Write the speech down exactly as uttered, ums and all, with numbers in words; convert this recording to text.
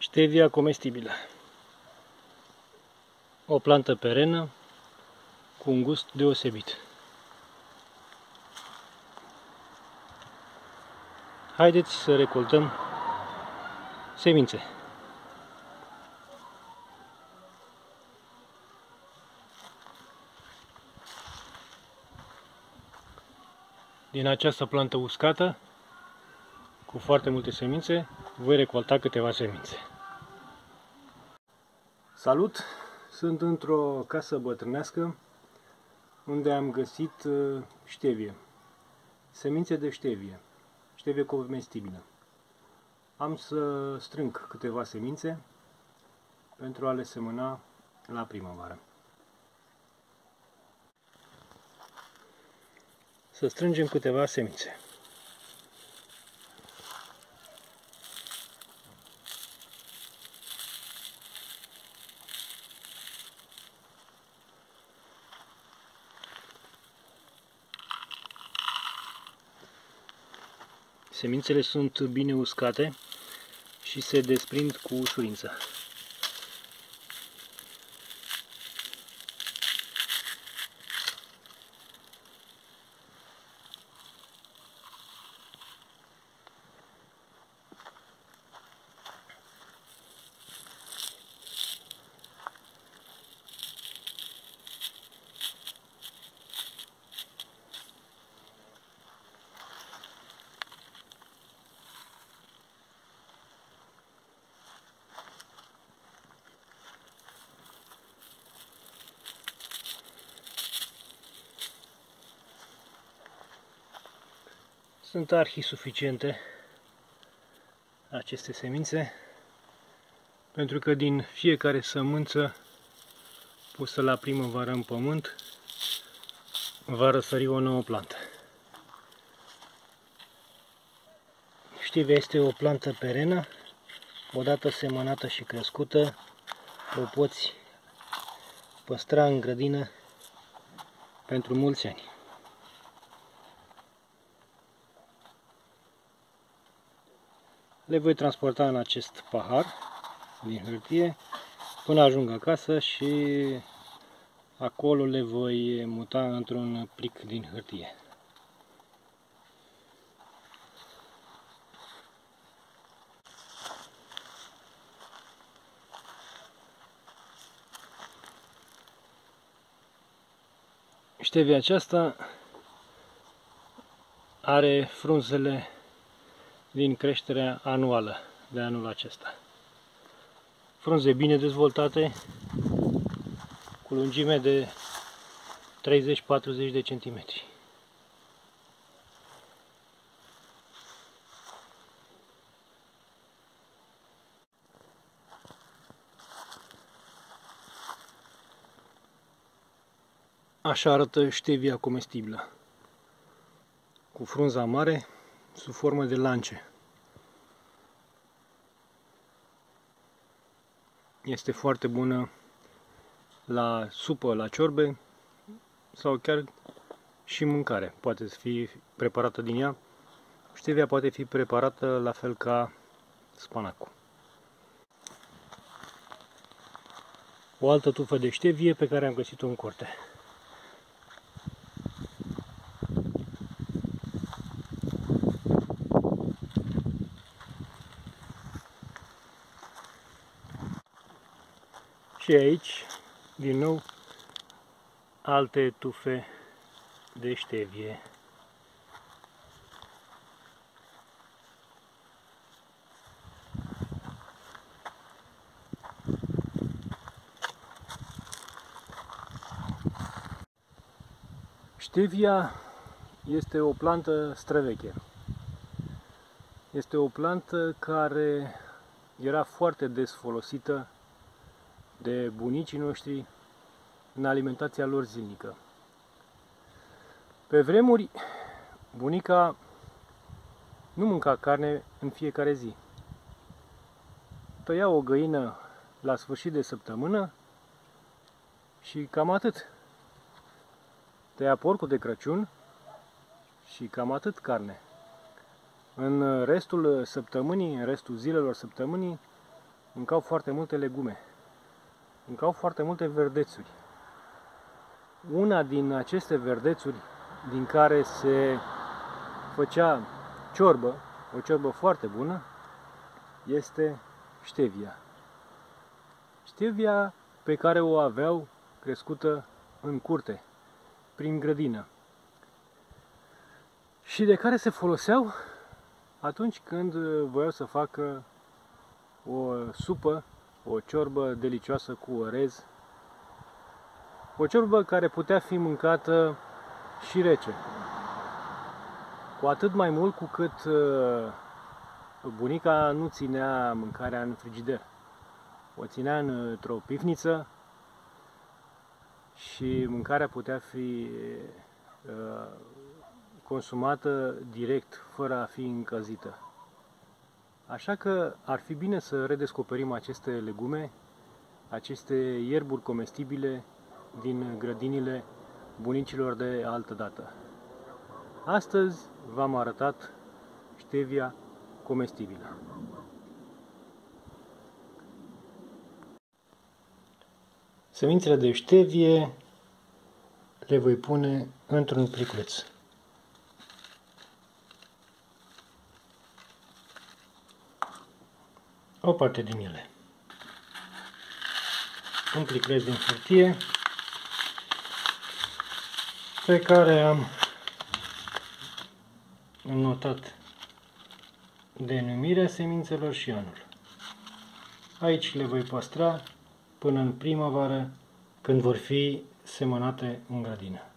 Stevia comestibilă. O plantă perenă cu un gust deosebit. Haideți să recoltăm semințe. Din această plantă uscată, cu foarte multe semințe, voi recolta câteva semințe. Salut! Sunt într-o casă bătrânească unde am găsit ștevie, semințe de ștevie, ștevie comestibilă. Am să strâng câteva semințe pentru a le semăna la primăvară. Să strângem câteva semințe. Semințele sunt bine uscate și se desprind cu ușurință. Sunt arhi suficiente aceste semințe, pentru că din fiecare sămânță pusă la primăvară în pământ va răsări o nouă plantă. Ștevia este o plantă perenă, odată semănată și crescută, o poți păstra în grădină pentru mulți ani. Le voi transporta în acest pahar din hârtie până ajung acasă și acolo le voi muta într-un plic din hârtie. Ștevia aceasta are frunzele din creșterea anuală de anul acesta. Frunze bine dezvoltate, cu lungime de treizeci patruzeci de centimetri. Așa arată ștevia comestibilă, cu frunza mare, sub formă de lance. Este foarte bună la supă, la ciorbe sau chiar și mâncare. Poate fi preparată din ea. Ștevia poate fi preparată la fel ca spanacul. O altă tufă de ștevie pe care am găsit-o în curte. Și aici, din nou, alte tufe de ștevie. Ștevia este o plantă străveche. Este o plantă care era foarte des folosită de bunicii noștri în alimentația lor zilnică. Pe vremuri, bunica nu mânca carne în fiecare zi. Tăia o găină la sfârșit de săptămână și cam atât. Tăia porcul de Crăciun și cam atât carne. În restul săptămânii, în restul zilelor săptămânii, mâncau foarte multe legume, mâncau foarte multe verdețuri. Una din aceste verdețuri din care se făcea ciorbă, o ciorbă foarte bună, este ștevia. Ștevia pe care o aveau crescută în curte, prin grădină, și de care se foloseau atunci când voiau să facă o supă, o ciorbă delicioasă cu orez, o ciorbă care putea fi mâncată și rece. Cu atât mai mult cu cât bunica nu ținea mâncarea în frigider. O ținea într-o pivniță și mâncarea putea fi consumată direct, fără a fi încălzită. Așa că ar fi bine să redescoperim aceste legume, aceste ierburi comestibile din grădinile bunicilor de altădată. Astăzi v-am arătat ștevia comestibilă. Semințele de ștevie le voi pune într-un pliculeț. O parte din ele. Un pliculeț din hârtie pe care am notat denumirea semințelor și anul. Aici le voi păstra până în primăvară, când vor fi semănate în grădină.